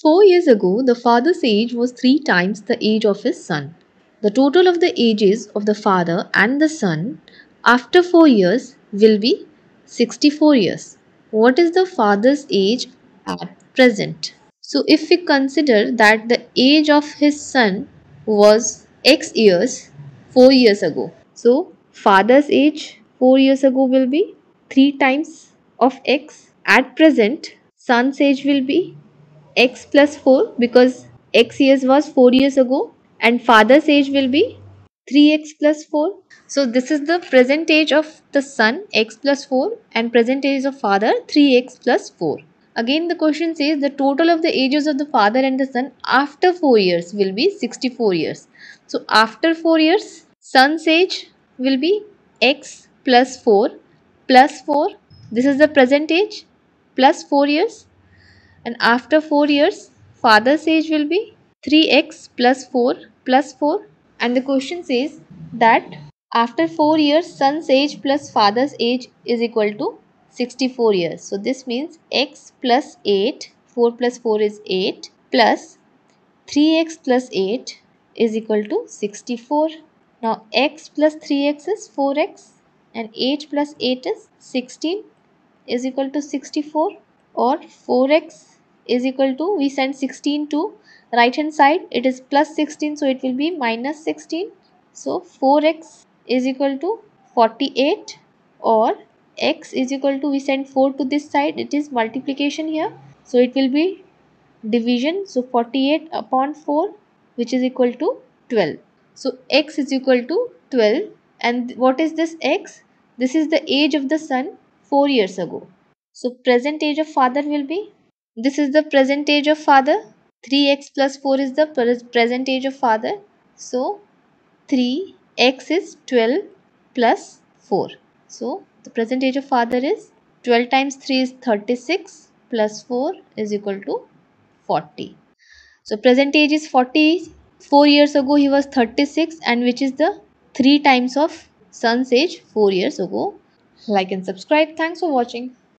4 years ago, the father's age was 3 times the age of his son. The total of the ages of the father and the son after 4 years will be 64 years. What is the father's age at present? So, if we consider that the age of his son was X years 4 years ago, so father's age 4 years ago will be 3 times of X. At present, son's age will be X plus 4 because X years was 4 years ago, and father's age will be 3x plus 4. So this is the present age of the son x plus 4 and present age of father 3x plus 4. Again the question says the total of the ages of the father and the son after 4 years will be 64 years. So after 4 years son's age will be x plus 4 plus 4. This is the present age plus 4 years, and after 4 years father's age will be 3x plus 4 plus 4. And the question says that after 4 years son's age plus father's age is equal to 64 years. So this means x plus 8, 4 plus 4 is 8, plus 3x plus 8 is equal to 64. Now x plus 3x is 4x and 8 plus 8 is 16 is equal to 64, or 4x is equal to, we send 16 to right hand side, it is plus 16, so it will be minus 16. So 4x is equal to 48, or x is equal to, we send 4 to this side, it is multiplication here, so it will be division. So 48 upon 4, which is equal to 12. So x is equal to 12. And what is this x? This is the age of the son 4 years ago. So present age of father will be, this is the present age of father, 3x plus 4 is the present age of father. So 3x is 12 plus 4. So the present age of father is 12 times 3 is 36 plus 4 is equal to 40. So present age is 40. 4 years ago he was 36, and which is the 3 times of son's age 4 years ago. Like and subscribe. Thanks for watching.